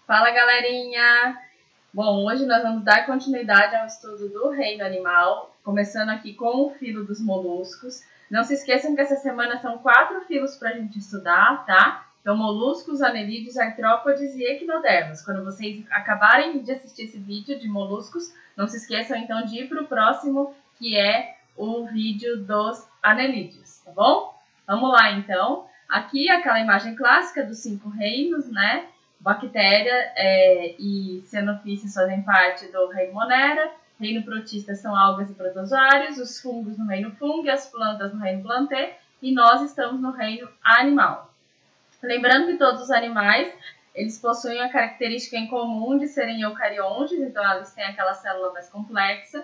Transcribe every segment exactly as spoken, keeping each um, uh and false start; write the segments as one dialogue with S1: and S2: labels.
S1: Fala, galerinha! Bom, hoje nós vamos dar continuidade ao estudo do reino animal, começando aqui com o filo dos moluscos. Não se esqueçam que essa semana são quatro filos para a gente estudar, tá? Então, moluscos, anelídeos, artrópodes e equinodermos. Quando vocês acabarem de assistir esse vídeo de moluscos, não se esqueçam então de ir para o próximo, que é o vídeo dos anelídeos, tá bom? Vamos lá, então. Aqui, aquela imagem clássica dos cinco reinos, né? Bactéria é, e cianofíceos fazem parte do reino Monera, reino protista são algas e protozoários, os fungos no reino fungo, as plantas no reino plantê, e nós estamos no reino animal. Lembrando que todos os animais, eles possuem a característica em comum de serem eucariontes, então eles têm aquela célula mais complexa,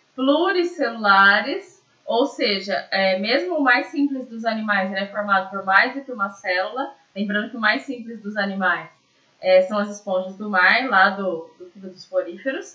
S1: pluricelulares, ou seja, é, mesmo o mais simples dos animais ele é formado por mais do que uma célula, lembrando que o mais simples dos animais É, são as esponjas do mar, lá do, do filo dos poríferos,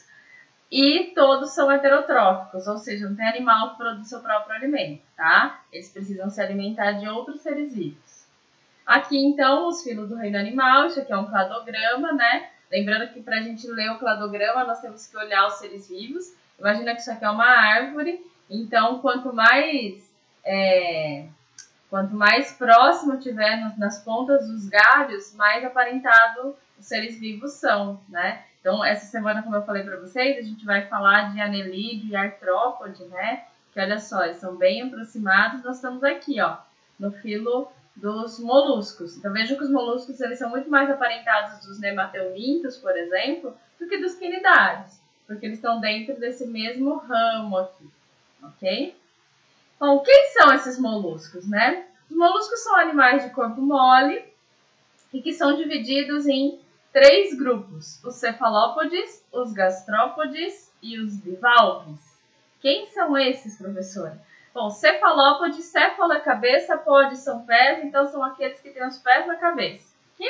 S1: e todos são heterotróficos, ou seja, não tem animal que produz seu próprio alimento, tá? Eles precisam se alimentar de outros seres vivos. Aqui, então, os filos do reino animal, isso aqui é um cladograma, né? Lembrando que para a gente ler o cladograma, nós temos que olhar os seres vivos. Imagina que isso aqui é uma árvore, então, quanto mais... É... Quanto mais próximo tiver nas pontas dos galhos, mais aparentado os seres vivos são, né? Então, essa semana, como eu falei para vocês, a gente vai falar de anelídeo e artrópode, né? Que olha só, eles são bem aproximados. Nós estamos aqui, ó, no filo dos moluscos. Então, vejam que os moluscos eles são muito mais aparentados dos nemateumintos, por exemplo, do que dos quinidários, porque eles estão dentro desse mesmo ramo aqui, ok? Bom, quem são esses moluscos, né? Os moluscos são animais de corpo mole e que são divididos em três grupos: os cefalópodes, os gastrópodes e os bivalves. Quem são esses, professora? Bom, cefalópodes, céfalo é cabeça, podes são pés, então são aqueles que têm os pés na cabeça. Que?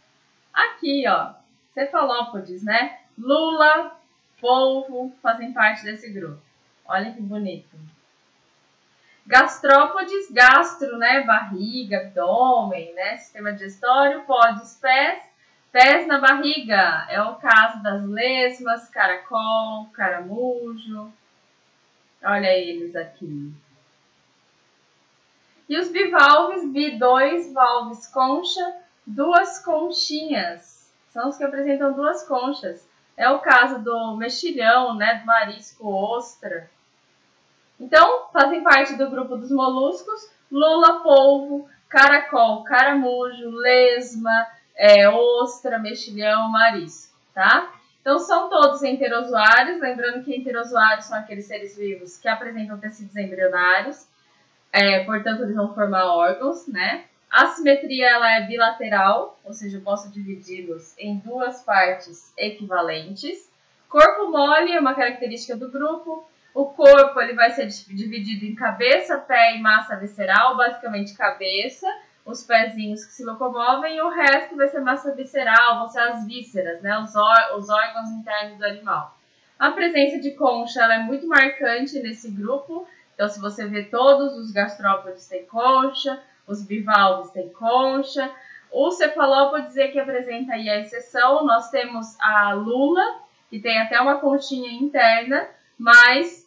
S1: Aqui, ó, cefalópodes, né? Lula, polvo fazem parte desse grupo. Olha que bonito. Gastrópodes, gastro, né, barriga, abdômen, né, sistema digestório, podes, pés, pés na barriga, é o caso das lesmas, caracol, caramujo, olha eles aqui. E os bivalves, bi dois, valves concha, duas conchinhas, são os que apresentam duas conchas, é o caso do mexilhão, né, do marisco, ostra. Então, fazem parte do grupo dos moluscos, lula, polvo, caracol, caramujo, lesma, é, ostra, mexilhão, marisco, tá? Então, são todos enterozoários, lembrando que enterozoários são aqueles seres vivos que apresentam tecidos embrionários, é, portanto, eles vão formar órgãos, né? A simetria ela é bilateral, ou seja, eu posso dividi-los em duas partes equivalentes. Corpo mole é uma característica do grupo. O corpo ele vai ser dividido em cabeça, pé e massa visceral, basicamente cabeça, os pezinhos que se locomovem, e o resto vai ser massa visceral, vão ser as vísceras, né, os, os órgãos internos do animal. A presença de concha ela é muito marcante nesse grupo, então se você vê todos os gastrópodes têm concha, os bivalves têm concha, o cefalópodes é que apresenta aí a exceção, nós temos a lula, que tem até uma conchinha interna, mas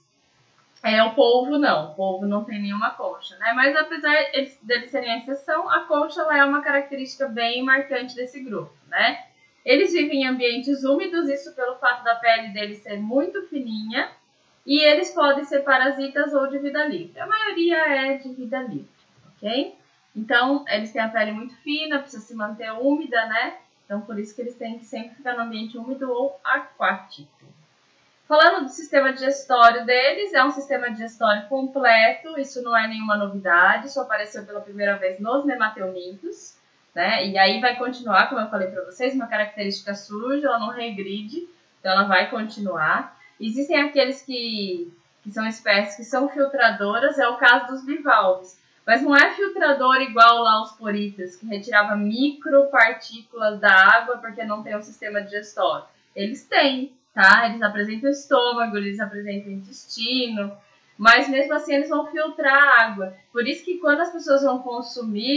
S1: é, o polvo não, o polvo não tem nenhuma concha, né? Mas apesar deles, deles serem a exceção, a concha ela é uma característica bem marcante desse grupo, né? Eles vivem em ambientes úmidos, isso pelo fato da pele deles ser muito fininha, e eles podem ser parasitas ou de vida livre. A maioria é de vida livre, ok? Então, eles têm a pele muito fina, precisa se manter úmida, né? Então, por isso que eles têm que sempre ficar no ambiente úmido ou aquático. Falando do sistema digestório deles, é um sistema digestório completo, isso não é nenhuma novidade, isso apareceu pela primeira vez nos nemateumintos, né? E aí vai continuar, como eu falei para vocês, uma característica suja, ela não regride, então ela vai continuar. Existem aqueles que, que são espécies que são filtradoras, é o caso dos bivalves, mas não é filtrador igual lá os poríferos, que retirava micropartículas da água porque não tem um sistema digestório. Eles têm. Tá? Eles apresentam estômago, eles apresentam intestino, mas mesmo assim eles vão filtrar a água. Por isso que quando as pessoas vão consumir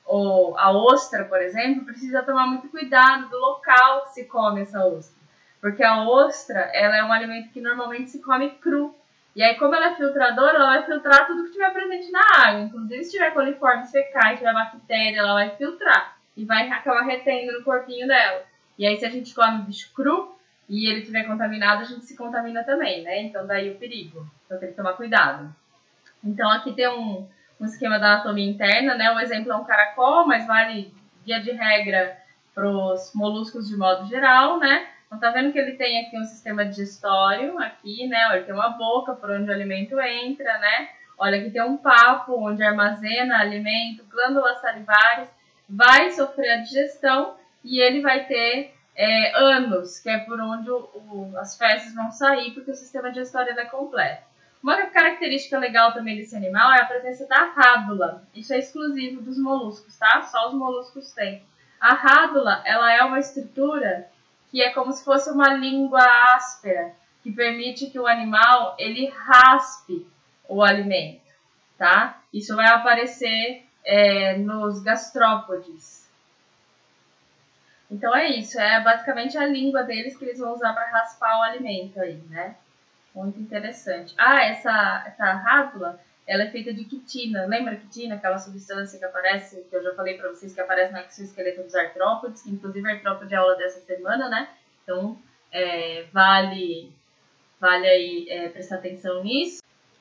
S1: ou a ostra, por exemplo, precisa tomar muito cuidado do local que se come essa ostra. Porque a ostra, ela é um alimento que normalmente se come cru. E aí, como ela é filtradora, ela vai filtrar tudo que estiver presente na água. Inclusive, se tiver coliformes fecais, tiver bactéria, ela vai filtrar. E vai acabar retendo no corpinho dela. E aí, se a gente come bicho cru e ele estiver contaminado, a gente se contamina também, né? Então, daí o perigo. Então, tem que tomar cuidado. Então, aqui tem um, um esquema da anatomia interna, né? O exemplo é um caracol, mas vale, via de regra, para os moluscos de modo geral, né? Então, tá vendo que ele tem aqui um sistema digestório, aqui, né? Olha, tem uma boca por onde o alimento entra, né? Olha, aqui tem um papo onde armazena alimento, glândulas salivares, vai sofrer a digestão e ele vai ter é, ânus, que é por onde o, o, as fezes vão sair, porque o sistema digestório é completo. Uma característica legal também desse animal é a presença da rádula. Isso é exclusivo dos moluscos, tá? Só os moluscos têm. A rádula, ela é uma estrutura que é como se fosse uma língua áspera, que permite que o animal ele raspe o alimento, tá? Isso vai aparecer é, nos gastrópodes. Então é isso, é basicamente a língua deles que eles vão usar para raspar o alimento aí, né? Muito interessante. Ah, essa, essa rádula, ela é feita de quitina. Lembra a quitina, aquela substância que aparece, que eu já falei para vocês, que aparece no exoesqueleto dos artrópodes, que inclusive a artrópode é a aula dessa semana, né? Então, é, vale, vale aí é, prestar atenção nisso.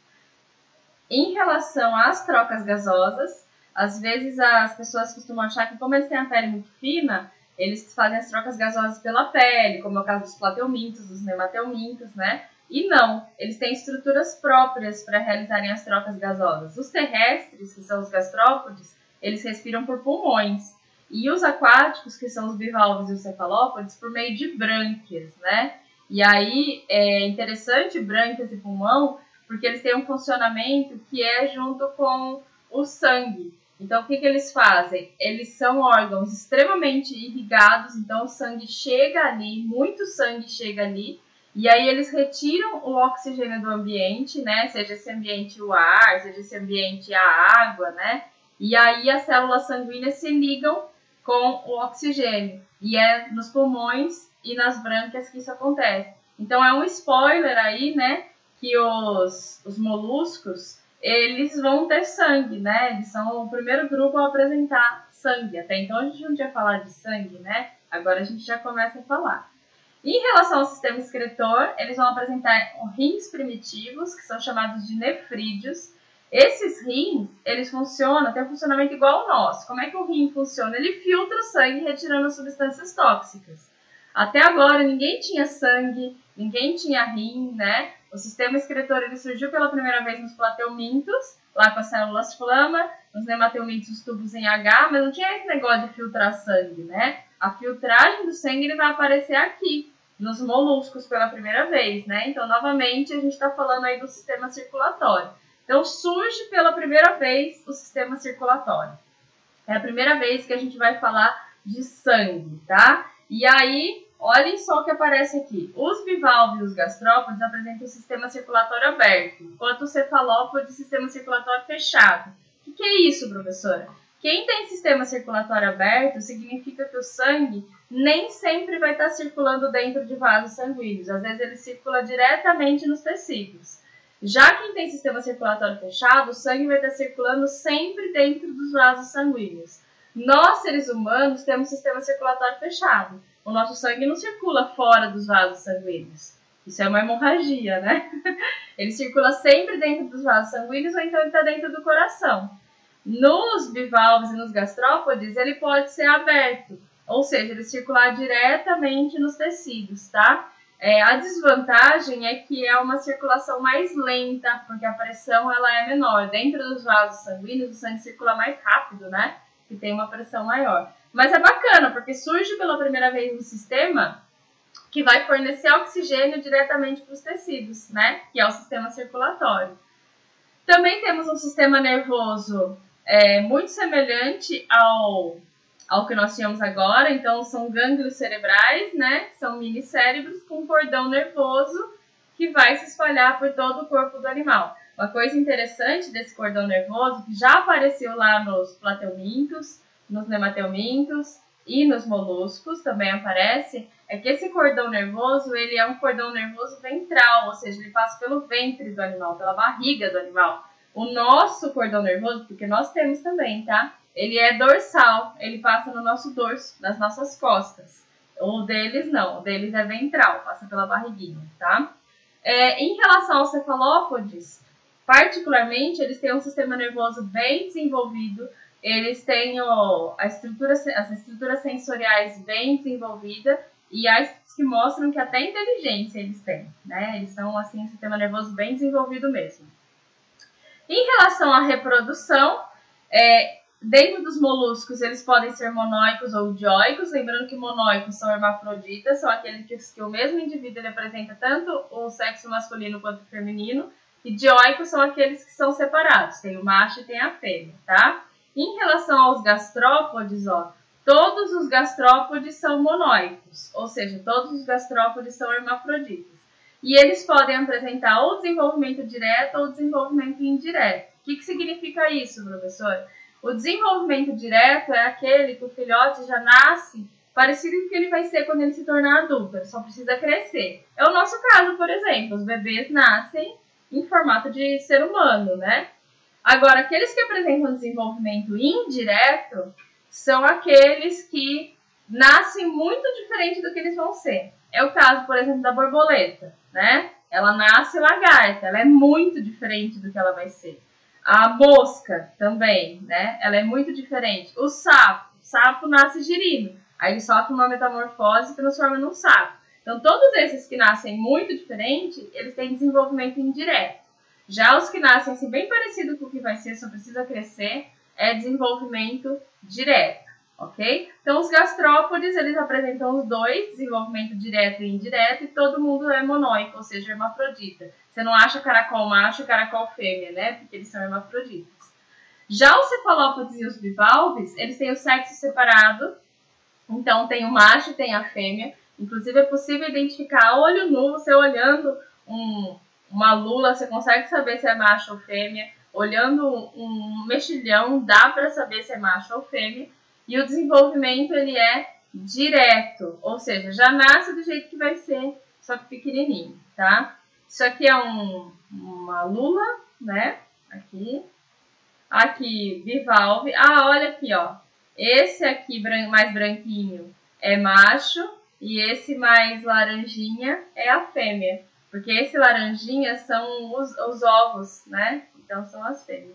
S1: Em relação às trocas gasosas, às vezes as pessoas costumam achar que como eles têm a pele muito fina, eles fazem as trocas gasosas pela pele, como é o caso dos plateumintos, dos nemateumintos, né? E não, eles têm estruturas próprias para realizarem as trocas gasosas. Os terrestres, que são os gastrópodes, eles respiram por pulmões. E os aquáticos, que são os bivalves e os cefalópodes, por meio de brânquias, né? E aí é interessante brânquias e pulmão, porque eles têm um funcionamento que é junto com o sangue. Então, o que, que eles fazem? Eles são órgãos extremamente irrigados, então o sangue chega ali, muito sangue chega ali, e aí eles retiram o oxigênio do ambiente, né? Seja esse ambiente o ar, seja esse ambiente a água, né? E aí as células sanguíneas se ligam com o oxigênio. E é nos pulmões e nas brânquias que isso acontece. Então é um spoiler aí, né? Que os, os moluscos, eles vão ter sangue, né? Eles são o primeiro grupo a apresentar sangue. Até então a gente não tinha falado de sangue, né? Agora a gente já começa a falar. Em relação ao sistema excretor, eles vão apresentar rins primitivos, que são chamados de nefrídeos. Esses rins, eles funcionam, têm um funcionamento igual ao nosso. Como é que o rim funciona? Ele filtra o sangue retirando substâncias tóxicas. Até agora ninguém tinha sangue, ninguém tinha rim, né? O sistema excretor ele surgiu pela primeira vez nos plateumintos, lá com as células flama, nos nemateumintos os tubos em H, mas não tinha esse negócio de filtrar sangue, né? A filtragem do sangue ele vai aparecer aqui, nos moluscos pela primeira vez, né? Então, novamente, a gente está falando aí do sistema circulatório. Então, surge pela primeira vez o sistema circulatório. É a primeira vez que a gente vai falar de sangue, tá? E aí, olhem só o que aparece aqui. Os bivalves e os gastrópodes apresentam o sistema circulatório aberto, enquanto os cefalópodes, sistema circulatório fechado. O que, que é isso, professora? Quem tem sistema circulatório aberto significa que o sangue nem sempre vai estar circulando dentro de vasos sanguíneos. Às vezes ele circula diretamente nos tecidos. Já quem tem sistema circulatório fechado, o sangue vai estar circulando sempre dentro dos vasos sanguíneos. Nós, seres humanos, temos sistema circulatório fechado. O nosso sangue não circula fora dos vasos sanguíneos. Isso é uma hemorragia, né? Ele circula sempre dentro dos vasos sanguíneos ou então ele está dentro do coração. Nos bivalves e nos gastrópodes, ele pode ser aberto, ou seja, ele circular diretamente nos tecidos, tá? É, a desvantagem é que é uma circulação mais lenta, porque a pressão ela é menor. Dentro dos vasos sanguíneos, o sangue circula mais rápido, né? Que tem uma pressão maior. Mas é bacana, porque surge pela primeira vez um sistema que vai fornecer oxigênio diretamente para os tecidos, né? Que é o sistema circulatório. Também temos um sistema nervoso É, muito semelhante ao, ao que nós tínhamos agora. Então, são gânglios cerebrais, né? São mini-cérebros com um cordão nervoso que vai se espalhar por todo o corpo do animal. Uma coisa interessante desse cordão nervoso, que já apareceu lá nos plateumintos, nos nemateumintos e nos moluscos também aparece, é que esse cordão nervoso, ele é um cordão nervoso ventral, ou seja, ele passa pelo ventre do animal, pela barriga do animal. O nosso cordão nervoso, porque nós temos também, tá? Ele é dorsal, ele passa no nosso dorso, nas nossas costas. O deles não, o deles é ventral, passa pela barriguinha, tá? É, em relação aos cefalópodes, particularmente, eles têm um sistema nervoso bem desenvolvido, eles têm o, a estrutura, as estruturas sensoriais bem desenvolvidas e há estudos que mostram que até inteligência eles têm, né? Eles são, assim, um sistema nervoso bem desenvolvido mesmo. Em relação à reprodução, é, dentro dos moluscos, eles podem ser monóicos ou dioicos, lembrando que monóicos são hermafroditas, são aqueles que, que o mesmo indivíduo ele apresenta tanto o sexo masculino quanto o feminino, e dioicos são aqueles que são separados, tem o macho e tem a fêmea, tá? Em relação aos gastrópodes, ó, todos os gastrópodes são monóicos, ou seja, todos os gastrópodes são hermafroditas. E eles podem apresentar ou desenvolvimento direto ou desenvolvimento indireto. O que, que significa isso, professor? O desenvolvimento direto é aquele que o filhote já nasce parecido com o que ele vai ser quando ele se tornar adulto, ele só precisa crescer. É o nosso caso, por exemplo, os bebês nascem em formato de ser humano, né? Agora, aqueles que apresentam desenvolvimento indireto são aqueles que nascem muito diferente do que eles vão ser. É o caso, por exemplo, da borboleta, né? Ela nasce lagarta, ela é muito diferente do que ela vai ser. A mosca também, né? Ela é muito diferente. O sapo, o sapo nasce girino, aí ele sofre uma metamorfose e transforma num sapo. Então, todos esses que nascem muito diferente, eles têm desenvolvimento indireto. Já os que nascem assim, bem parecido com o que vai ser, só precisa crescer, é desenvolvimento direto, ok? Então, os gastrópodes, eles apresentam os dois, desenvolvimento direto e indireto, e todo mundo é monóico, ou seja, hermafrodita. Você não acha caracol macho e caracol fêmea, né? Porque eles são hermafroditas. Já os cefalópodes e os bivalves, eles têm o sexo separado, então tem o macho e tem a fêmea. Inclusive, é possível identificar a olho nu, você olhando um... uma lula, você consegue saber se é macho ou fêmea. Olhando um mexilhão, dá para saber se é macho ou fêmea. E o desenvolvimento, ele é direto. Ou seja, já nasce do jeito que vai ser, só que pequenininho, tá? Isso aqui é um, uma lula, né? Aqui. Aqui, bivalve. Ah, olha aqui, ó. Esse aqui, mais branquinho, é macho. E esse mais laranjinha é a fêmea. Porque esse laranjinha são os, os ovos, né? Então, são as fêmeas.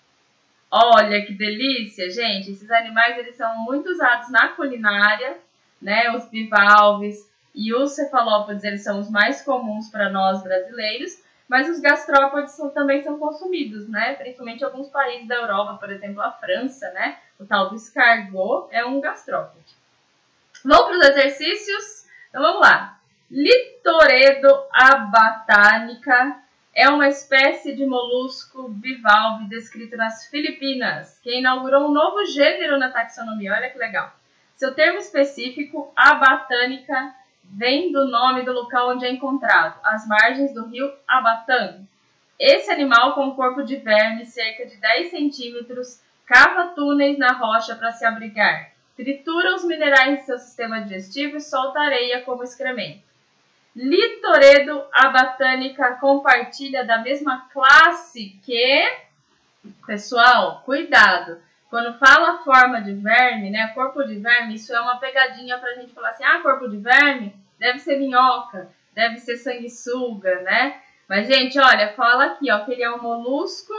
S1: Olha que delícia, gente. Esses animais, eles são muito usados na culinária, né? Os bivalves e os cefalópodes, eles são os mais comuns para nós brasileiros. Mas os gastrópodes são, também são consumidos, né? Principalmente em alguns países da Europa, por exemplo, a França, né? O tal do escargot é um gastrópode. Vamos para os exercícios? Então, vamos lá. Litoredo abatanica é uma espécie de molusco bivalve descrito nas Filipinas, que inaugurou um novo gênero na taxonomia. Olha que legal. Seu termo específico, abatanica, vem do nome do local onde é encontrado, às margens do rio Abatang. Esse animal, com corpo de verme, cerca de dez centímetros, cava túneis na rocha para se abrigar, tritura os minerais de seu sistema digestivo e solta areia como excremento. Litoredo abatanica compartilha da mesma classe que... Pessoal, cuidado! Quando fala forma de verme, né, corpo de verme, isso é uma pegadinha pra gente falar assim, ah, corpo de verme deve ser minhoca, deve ser sanguessuga, né? Mas, gente, olha, fala aqui, ó, que ele é um molusco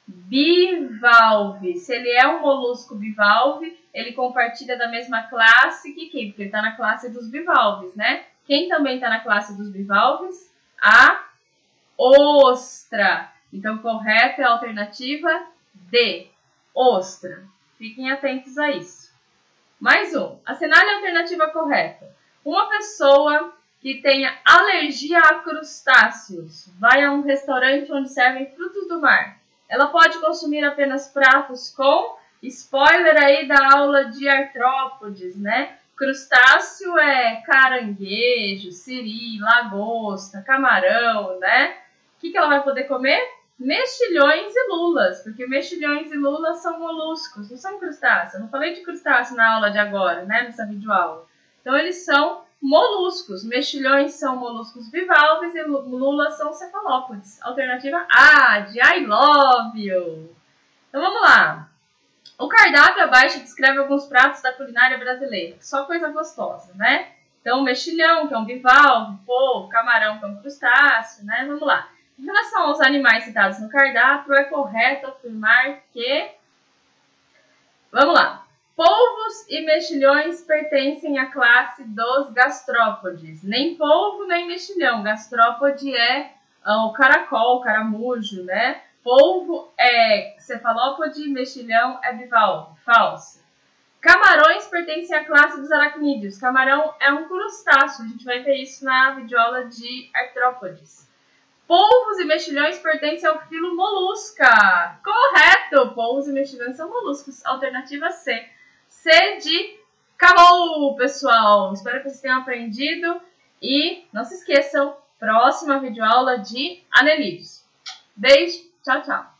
S1: bivalve. Se ele é um molusco bivalve, ele compartilha da mesma classe que quem? Porque ele tá na classe dos bivalves, né? Quem também tá na classe dos bivalves? A ostra. Então, correta é a alternativa D. Ostra. Fiquem atentos a isso. Mais um. Assinale a alternativa correta. Uma pessoa que tenha alergia a crustáceos vai a um restaurante onde servem frutos do mar. Ela pode consumir apenas pratos com... Spoiler aí da aula de artrópodes, né? Crustáceo é caranguejo, siri, lagosta, camarão, né? O que, que ela vai poder comer? mexilhões e lulas, porque mexilhões e lulas são moluscos, não são crustáceos. Eu não falei de crustáceo na aula de agora, né, nessa videoaula. Então, eles são moluscos. Mexilhões são moluscos bivalves e lulas são cefalópodes. Alternativa A, de I love you. Então, vamos lá. O cardápio abaixo descreve alguns pratos da culinária brasileira. Só coisa gostosa, né? Então, mexilhão, que é um bivalve, polvo, camarão, que é um crustáceo, né? Vamos lá. Em relação aos animais citados no cardápio, é correto afirmar que... Vamos lá. Polvos e mexilhões pertencem à classe dos gastrópodes. Nem polvo, nem mexilhão. Gastrópode é o caracol, o caramujo, né? Polvo é cefalópode, mexilhão é bivalve. Falso. Camarões pertencem à classe dos aracnídeos. Camarão é um crustáceo. A gente vai ver isso na videoaula de artrópodes. Polvos e mexilhões pertencem ao filo molusca. Correto! Polvos e mexilhões são moluscos. Alternativa C. C de acabou, pessoal. Espero que vocês tenham aprendido. E não se esqueçam, próxima videoaula de anelídeos. Beijo, tchau, tchau.